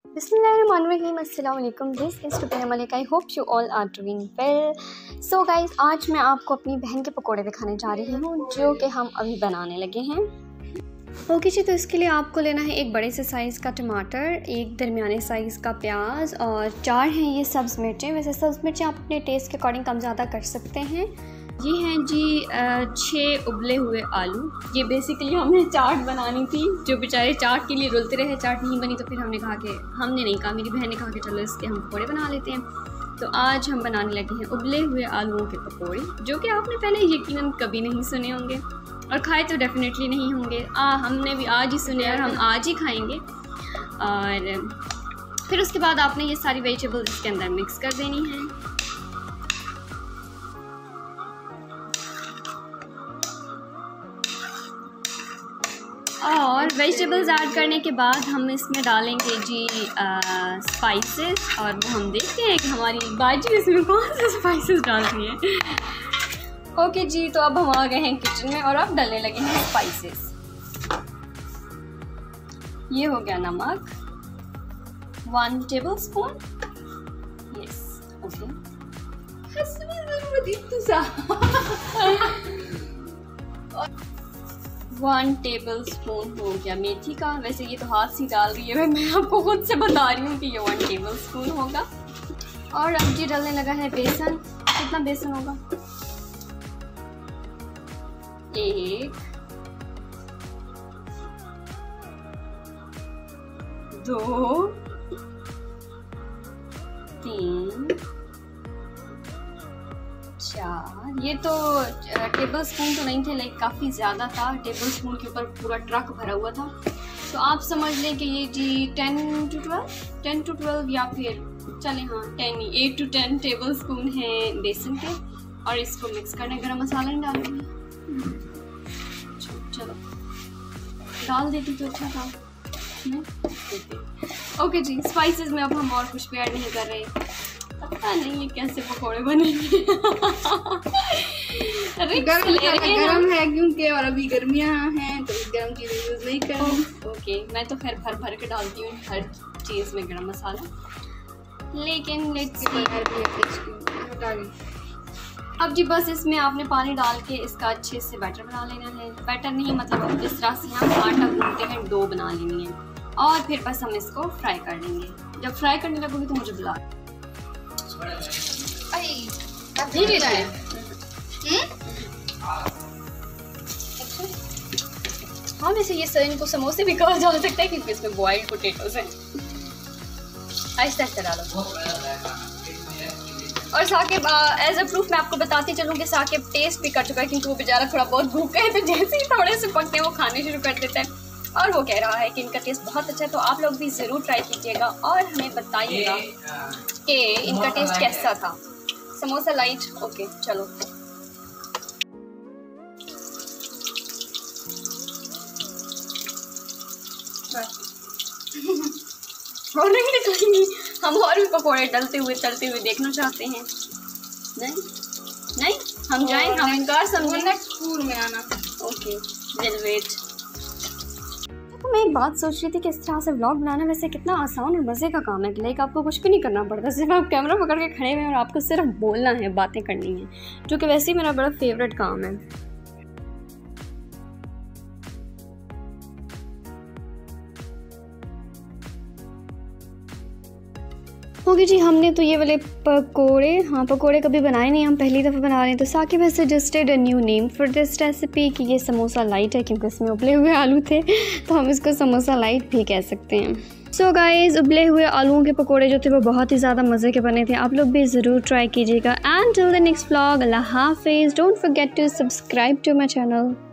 बिस्मिल्लाहिर्रहमानिर्रहीम, अस्सलाम वालेकुम। This is Tukaina Malik. I hope you all are doing well. So guys, आज मैं आपको अपनी बहन के पकोड़े दिखाने जा रही हूँ जो कि हम अभी बनाने लगे हैं। ओके जी, तो इसके लिए आपको लेना है एक बड़े से साइज़ का टमाटर, एक दरमियाने साइज़ का प्याज और 4 हैं ये सब्ज़ मिर्चें। वैसे सब्ज़ मिर्चें आप अपने टेस्ट के अकॉर्डिंग कम ज़्यादा कर सकते हैं। ये हैं जी 6 उबले हुए आलू। ये बेसिकली हमने चाट बनानी थी, जो बेचारे चाट के लिए रुलते रहे, चाट नहीं बनी तो फिर हमने नहीं कहा, मेरी बहन ने कहा कि चलो इसके हम पकौड़े बना लेते हैं। तो आज हम बनाने लगे हैं उबले हुए आलूओं के पकौड़े, जो कि आपने पहले यकीनन कभी नहीं सुने होंगे और खाए तो डेफिनेटली नहीं होंगे। हमने भी आज ही सुने और हम आज ही खाएंगे। और फिर उसके बाद आपने ये सारी वेजिटेबल्स इसके अंदर मिक्स कर देनी है। और वेजिटेबल्स ऐड करने के बाद हम इसमें डालेंगे जी स्पाइसेस, और वो हम देखते हैं कि हमारी बाजी इसमें कौन से स्पाइसेस डाल रही हैं। ओके जी, तो अब हम आ गए हैं किचन में और अब डालने लगे हैं स्पाइसेस। ये हो गया नमक 1 टेबलस्पून। Yes, okay. 1 टेबलस्पून हो गया मेथी का। वैसे ये तो हाथ से डाल रही है, मैं आपको खुद से बता रही हूँ कि ये 1 टेबलस्पून होगा। और अब जी डालने लगा है बेसन। कितना बेसन होगा? 1 2 3 4। ये तो टेबल स्पून तो नहीं थे, लाइक काफ़ी ज़्यादा था। टेबल स्पून के ऊपर पूरा ट्रक भरा हुआ था। तो आप समझ लें कि ये जी 10 to 12 या फिर चले 8 to 10 टेबल स्पून है बेसन के। और इसको मिक्स करने, गरम मसाला नहीं डालेंगे। चलो डाल देती तो अच्छा था। ओके जी, स्पाइसेस में अब हम और कुछ भी ऐड नहीं कर रहे। पता नहीं ये कैसे पकौड़े बनेंगे। गरम है क्योंकि, और अभी गर्मियाँ हैं तो गरम चीज़ें यूज़ नहीं करें। ओके, मैं तो खैर भर के डालती हूँ हर चीज़ में गरम मसाला, लेकिन अब जी बस इसमें आपने पानी डाल के इसका अच्छे से बैटर बना लेना है। बैटर नहीं, मतलब जिस तरह से हम आटा गूंथते हैं, डो बना लेनी है। और फिर बस हम इसको फ्राई कर लेंगे। जब फ्राई करने लगोगे तो मुझे बुला। हाँ, वैसे ये इनको समोसे भी कहा जा सकता है क्योंकि इसमें बॉइल्ड पोटैटोज हैं। आहिस्ता आहिस्ता डालो। और साकिब एज अ प्रूफ मैं आपको बताती चलूँ कि साकिब टेस्ट भी कर चुका है, क्योंकि वो बेचारा थोड़ा बहुत भूखा है, तो जैसे ही थोड़े से पकते हैं वो खाने शुरू कर देता है। और वो कह रहा है कि इनका टेस्ट बहुत अच्छा है। तो आप लोग भी ज़रूर ट्राई कीजिएगा और हमें बताइएगा कि इनका टेस्ट कैसा था। समोसा लाइट। ओके चलो। और नहीं निकलेंगी, हम और भी पकौड़े तलते हुए देखना चाहते हैं। नहीं हम जाएं, हम इनकार समझें। नेक्स्ट स्कूल में आना। Okay, will wait. तो मैं एक बात सोच रही थी कि इस तरह से व्लॉग बनाना वैसे कितना आसान और मज़े का काम है। लाइक आपको कुछ भी नहीं करना पड़ता, सिर्फ आप कैमरा पकड़ के खड़े हुए हैं और आपको सिर्फ बोलना है, बातें करनी है, जो कि वैसे ही मेरा बड़ा फेवरेट काम है। ओके जी, हमने तो ये वाले पकोड़े कभी बनाए नहीं, हम पहली दफ़ा बना रहे हैं। तो Saqib has suggested a new name for this recipe कि ये समोसा लाइट है, क्योंकि इसमें उबले हुए आलू थे, तो हम इसको समोसा लाइट भी कह सकते हैं। सो गाइज़, उबले हुए आलूओं के पकोड़े जो थे वो बहुत ही ज़्यादा मज़े के बने थे। आप लोग भी ज़रूर ट्राई कीजिएगा। And till the next vlog, अल्लाह हाफिज़। Don't forget to subscribe to my channel.